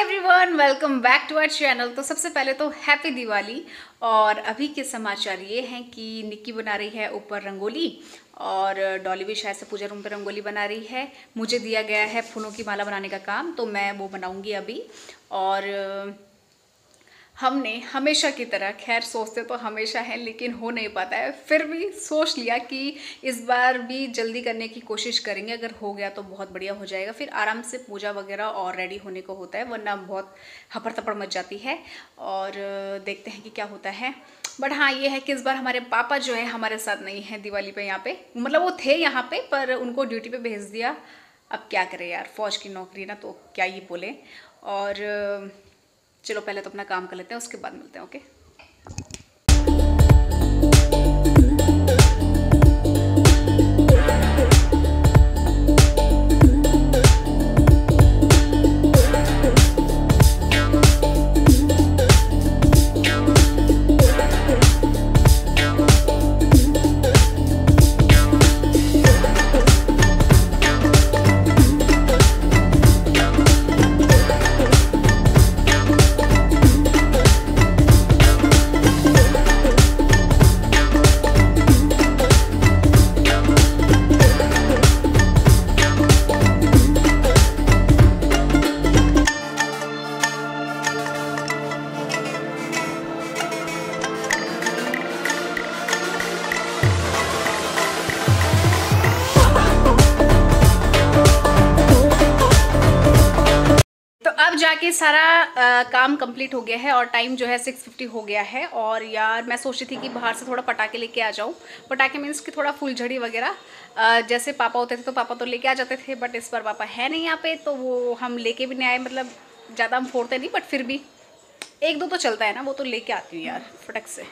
Everyone, welcome back to our channel. तो सबसे पहले तो हैप्पी दिवाली। और अभी के समाचार ये हैं कि निक्की बना रही है ऊपर रंगोली और डॉली भी शायद से पूजा रूम पे रंगोली बना रही है। मुझे दिया गया है फूलों की माला बनाने का काम, तो मैं वो बनाऊंगी अभी। और हमने हमेशा की तरह, खैर सोचते तो हमेशा है लेकिन हो नहीं पाता है, फिर भी सोच लिया कि इस बार भी जल्दी करने की कोशिश करेंगे। अगर हो गया तो बहुत बढ़िया हो जाएगा, फिर आराम से पूजा वगैरह और रेडी होने को होता है, वरना बहुत हपड़ तपड़ मच जाती है। और देखते हैं कि क्या होता है। बट हाँ, ये है कि इस बार हमारे पापा जो है हमारे साथ नहीं है दिवाली पे यहाँ पे। मतलब वो थे यहाँ पे पर उनको ड्यूटी पे भेज दिया। अब क्या करें यार, फौज की नौकरी ना, तो क्या ही बोले। और चलो पहले तो अपना काम कर लेते हैं, उसके बाद मिलते हैं। ओके। जाके सारा काम कंप्लीट हो गया है और टाइम जो है 6:50 हो गया है। और यार मैं सोच रही थी कि बाहर से थोड़ा पटाखे लेके आ जाऊँ। पटाखे मीन्स कि थोड़ा फुलझड़ी वगैरह, जैसे पापा होते थे तो पापा तो लेके आ जाते थे, बट इस बार पापा है नहीं यहाँ पे, तो वो हम लेके भी नहीं आए। मतलब ज़्यादा हम फोड़ते नहीं, बट फिर भी एक दो तो चलता है ना, वो तो लेके आती हूँ यार फटक से।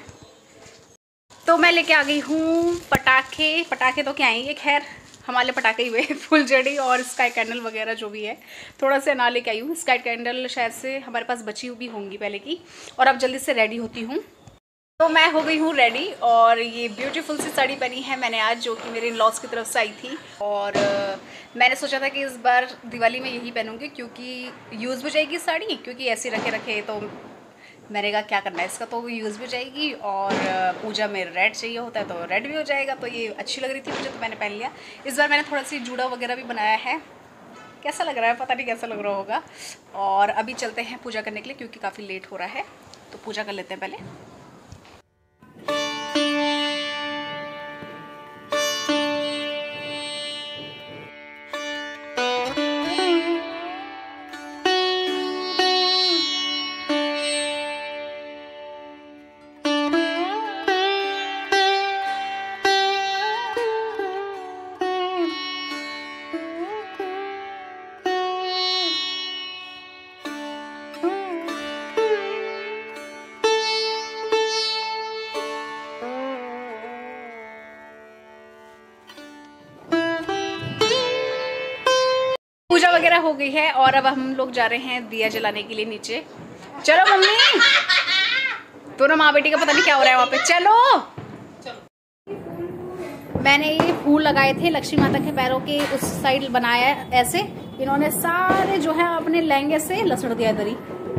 तो मैं लेके आ गई हूँ पटाखे तो क्या आएंगे, खैर हमारे पटाखे ही हुए, फुलझड़ी और स्काई कैंडल वगैरह जो भी है। थोड़ा सा ना लेके आई हूँ। स्काई कैंडल शायद से हमारे पास बची हुई होंगी पहले की। और अब जल्दी से रेडी होती हूँ। तो मैं हो गई हूँ रेडी और ये ब्यूटीफुल सी साड़ी पहनी है मैंने आज, जो कि मेरे इन-लॉज की तरफ से आई थी। और मैंने सोचा था कि इस बार दिवाली में यही पहनूंगी, क्योंकि यूज़ भी जाएगी साड़ी, क्योंकि ऐसे रखे तो मैंने कहा क्या करना है इसका, तो यूज़ भी जाएगी। और पूजा में रेड चाहिए होता है तो रेड भी हो जाएगा। तो ये अच्छी लग रही थी मुझे, तो मैंने पहन लिया। इस बार मैंने थोड़ा सी जूड़ा वगैरह भी बनाया है। कैसा लग रहा है पता नहीं, कैसा लग रहा होगा। और अभी चलते हैं पूजा करने के लिए, क्योंकि काफ़ी लेट हो रहा है। तो पूजा कर लेते हैं पहले। पूजा वगैरह हो गई है और अब हम लोग जा रहे हैं दिया जलाने के लिए नीचे। चलो मम्मी, दोनों माँ बेटी का पता नहीं क्या हो रहा है वहाँ पे। चलो। मैंने ये फूल लगाए थे लक्ष्मी माता के पैरों के उस साइड बनाया है ऐसे। इन्होंने सारे जो है अपने लहंगे से लसड़ दिया इधर ही।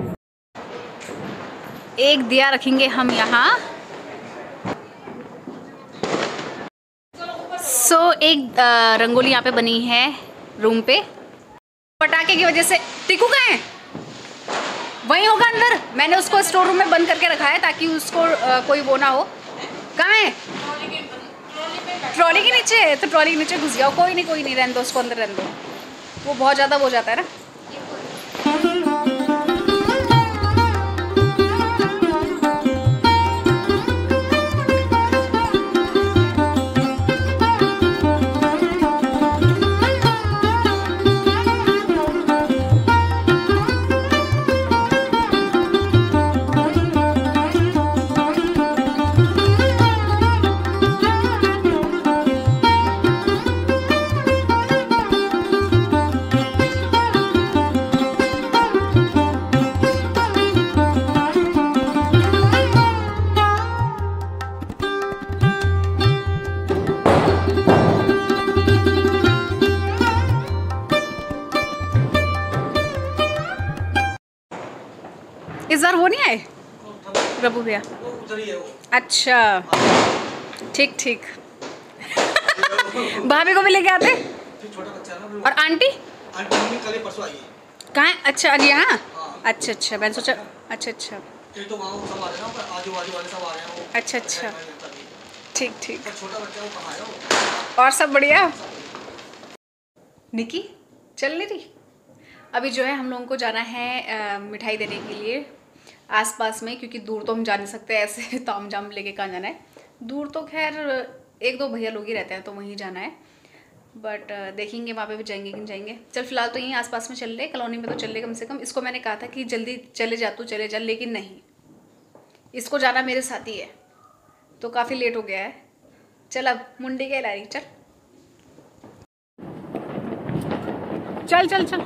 एक दिया रखेंगे हम यहाँ। सो एक रंगोली यहाँ पे बनी है रूम पे। पटाखे की वजह से टिकू कहाँ है? वहीं होगा अंदर। मैंने उसको स्टोर रूम में बंद करके रखा है ताकि उसको कोई वो ना हो। कहाँ है? ट्रॉली के नीचे। तो ट्रॉली के नीचे घुस गया। कोई नहीं रहने दो उसको, अंदर रहने दो। वो बहुत ज़्यादा हो जाता है ना। इस बार वो नहीं आए रबू भैया? अच्छा ठीक ठीक। भाभी को भी लेके आते। और आंटी कल परसों आई है। कहाँ है? अच्छा अजी यहाँ। अच्छा अच्छा मैंने सोचा। अच्छा अच्छा तो वहाँ सब आ रहे हैं, आजू बाजू वाले सब आ रहे हैं। अच्छा अच्छा ठीक ठीक। छोटा बच्चा वो कहाँ है वो? और सब बढ़िया। निकी चल नहीं रही। अभी जो है हम लोगों को जाना है मिठाई देने के लिए आसपास में, क्योंकि दूर तो हम जा नहीं सकते ऐसे ताम जाम लेके कहाँ जाना है। दूर तो खैर एक दो भैया लोग ही रहते हैं तो वहीं जाना है, बट देखेंगे वहाँ पे भी जाएंगे कि नहीं जाएंगे। चल फिलहाल तो यहीं आसपास में चल ले, कॉलोनी में तो चल ले कम से कम। इसको मैंने कहा था कि जल्दी चले जा तू चले जा, लेकिन नहीं, इसको जाना मेरे साथ ही है तो काफ़ी लेट हो गया है। चल अब मुंडी के ला रही। चल चल चल चल।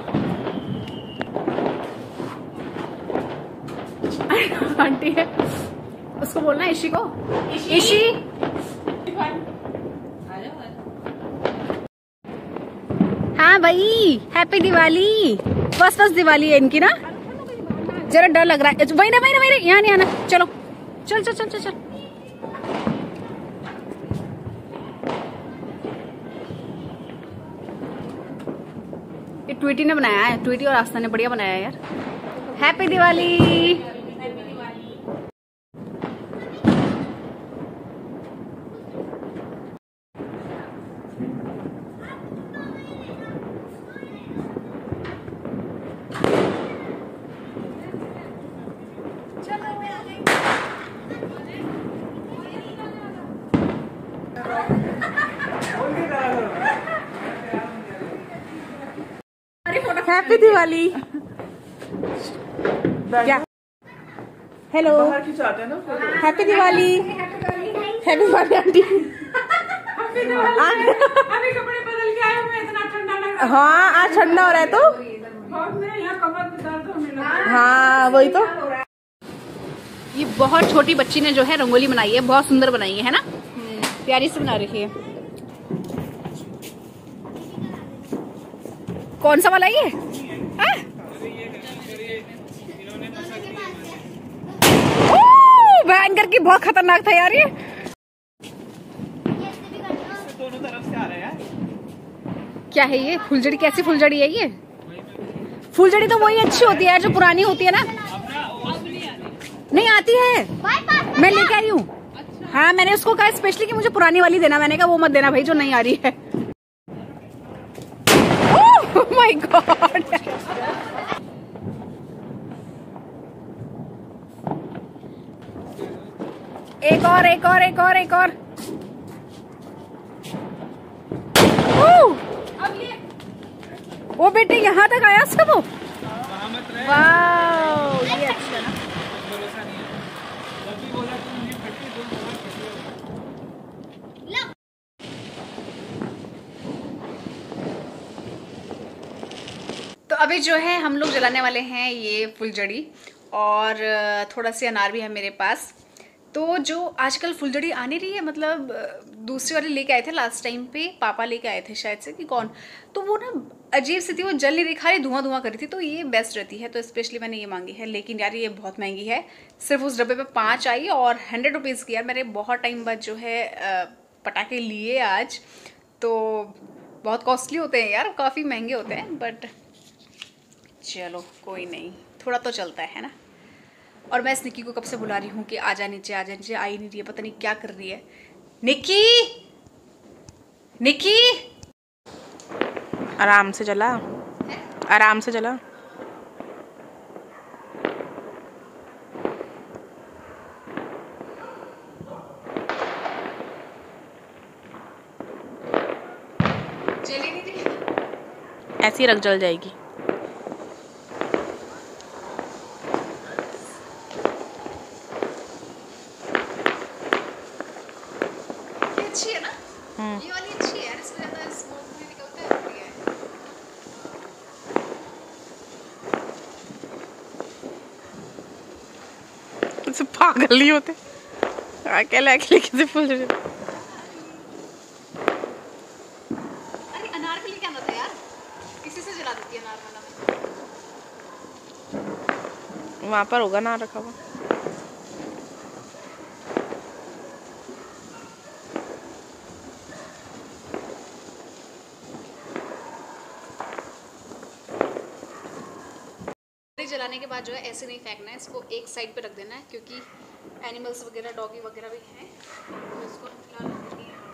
आंटी है, उसको बोलना इशी को। इशी हाँ भाई हैप्पी दिवाली। बस बस दिवाली है इनकी ना, जरा डर लग रहा है। वही ना यहाँ नहीं आना। चलो चल चल चल चल चल। ये ट्वीटी ने बनाया है, ट्वीटी और आस्था ने बढ़िया बनाया है यार। हैप्पी दिवाली। हैप्पी दिवाली। क्या hello happy Diwali. Happy Diwali aunty. अभी कपड़े बदल के आए हुए, इतना ठंडा लग रहा है। हाँ आज ठंडा हो रहा है तो यहाँ कमर में दर्द होने लगा। हाँ वही तो। ये बहुत छोटी बच्ची ने जो है रंगोली बनाई है, बहुत सुंदर बनाई है ना, प्यारी से बना रही है। कौन सा वाला ये? भयंकर की बहुत खतरनाक था यार ये। दोनों तरफ से आ रहे हैं। क्या है ये? फुलझड़ी? कैसी फुलझड़ी है ये? फुलझड़ी तो वही अच्छी होती है जो पुरानी होती है ना। नहीं आती है, मैं लेके आई हूँ। हाँ मैंने उसको कहा स्पेशली कि मुझे पुरानी वाली देना, मैंने कहा वो मत देना भाई जो नहीं आ रही है। Oh my God. एक और एक और एक और एक और। वो बेटे यहाँ तक आया सब। वाह ये अच्छा ना। तो अभी जो है हम लोग जलाने वाले हैं ये फुलझड़ी, और थोड़ा सी अनार भी है मेरे पास। तो जो आजकल फुलझड़ी आने रही है, मतलब दूसरी वाली लेके आए थे लास्ट टाइम पे, पापा लेके आए थे शायद से कि कौन, तो वो ना अजीब सी थी, वो जल नहीं रही, खाली धुआं धुआं कर रही थी। तो ये बेस्ट रहती है, तो स्पेशली मैंने ये मांगी है। लेकिन यार ये बहुत महंगी है, सिर्फ उस डब्बे पे 5 आई और 100 रुपीज़ की। यार मैंने बहुत टाइम बाद जो है पटाखे लिए आज, तो बहुत कॉस्टली होते हैं यार, काफ़ी महंगे होते हैं, बट चलो कोई नहीं, थोड़ा तो चलता है ना। और मैं इस निक्की को कब से बुला रही हूँ कि आजा नीचे, आ ही नहीं रही है, पता नहीं क्या कर रही है। निक्की निक्की आराम से चला, आराम से चला। जली नहीं रही, ऐसी ही रख, जल जाएगी। अच्छी है ना। ये वाली अच्छी है यार, इसमें ज़्यादा स्मोक भी निकलता है, बढ़िया है। सब पागल नहीं होते, अकेले अकेले कैसे फूल रहे। अरे अनार के लिए क्या होता है यार, किसी से जला देती है अनार वाला। वहाँ पर होगा ना रखा हुआ। जलाने के बाद जो है ऐसे नहीं फेंकना है, इसको एक साइड पे रख देना है, क्योंकि एनिमल्स वगैरह डॉगी वगैरह भी हैं, तो इसको फिलहाल रख देंगे यहाँ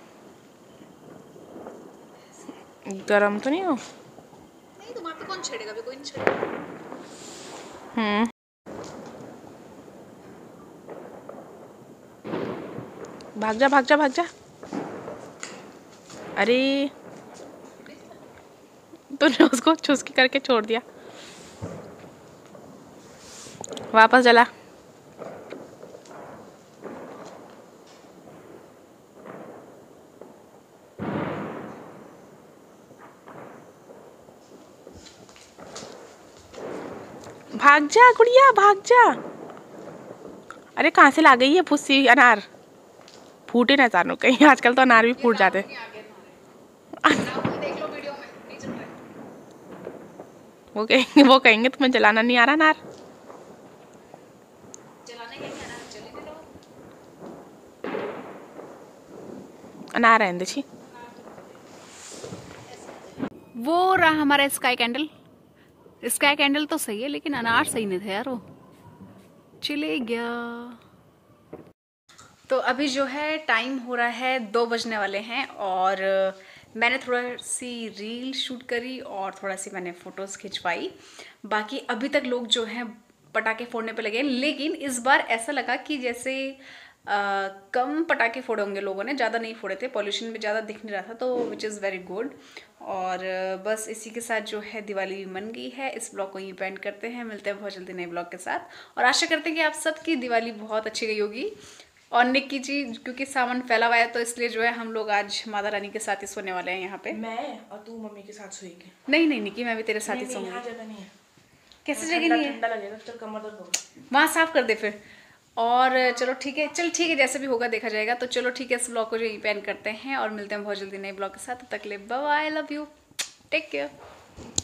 पे। गरम तो नहीं हो? नहीं, तुम्हारे पे कौन छेड़ेगा, अभी कोई नहीं छेड़ेगा। भाग जा भाग जा भाग जा। अरे तूने उसको चुस्की करके छोड़ दिया। वापस जला। भाग जा गुड़िया भाग जा। अरे कहाँ से ला गई है फुस्सी अनार? फूटे ना जानो कहीं, आजकल तो अनार भी फूट जाते। देख लो वीडियो में, नहीं चल रहा है। वो कहेंगे तुम्हें जलाना नहीं आ रहा अनार। जलाने के लिए अनार जलेने दो। अनार है देखी। वो रहा हमारा स्काई कैंडल। स्काई कैंडल तो सही है, लेकिन अनार सही नहीं थे यार, वो चले गया। तो अभी जो है टाइम हो रहा है 2 बजने वाले हैं, और मैंने थोड़ा सी रील शूट करी और थोड़ा सी मैंने फ़ोटोज़ खिंचवाई। बाकी अभी तक लोग जो हैं पटाखे फोड़ने पे लगे हैं, लेकिन इस बार ऐसा लगा कि जैसे कम पटाखे फोड़े होंगे लोगों ने, ज़्यादा नहीं फोड़े थे, पॉल्यूशन भी ज़्यादा दिख नहीं रहा था, तो विच इज़ वेरी गुड। और बस इसी के साथ जो है दिवाली भी मन गई है। इस ब्लॉग को यहीं पेंड करते हैं, मिलते हैं बहुत जल्दी नए ब्लॉग के साथ, और आशा करते हैं कि आप सबकी दिवाली बहुत अच्छी गई होगी। और निक्की जी क्योंकि सामान फैला हुआ है, तो इसलिए जो है हम लोग आज माता रानी के साथ ही सोने वाले हैं यहाँ पे। मैं और तू मम्मी के साथ सोएगी? नहीं नहीं निक्की, मैं भी तेरे साथ ही सोऊंगी। जगह नहीं है। कैसे जगह नहीं है? ठंडा लगेगा, चल कमर दर्द होगा। वहाँ साफ कर दे फिर। और चलो ठीक है, चल ठीक है, जैसे भी होगा देखा जाएगा। तो चलो ठीक है, इस ब्लॉग को जो यहीं पे एंड करते हैं, और मिलते हैं बहुत जल्दी नए ब्लॉग के साथ। तब तक के लिए bye bye, love you, take care.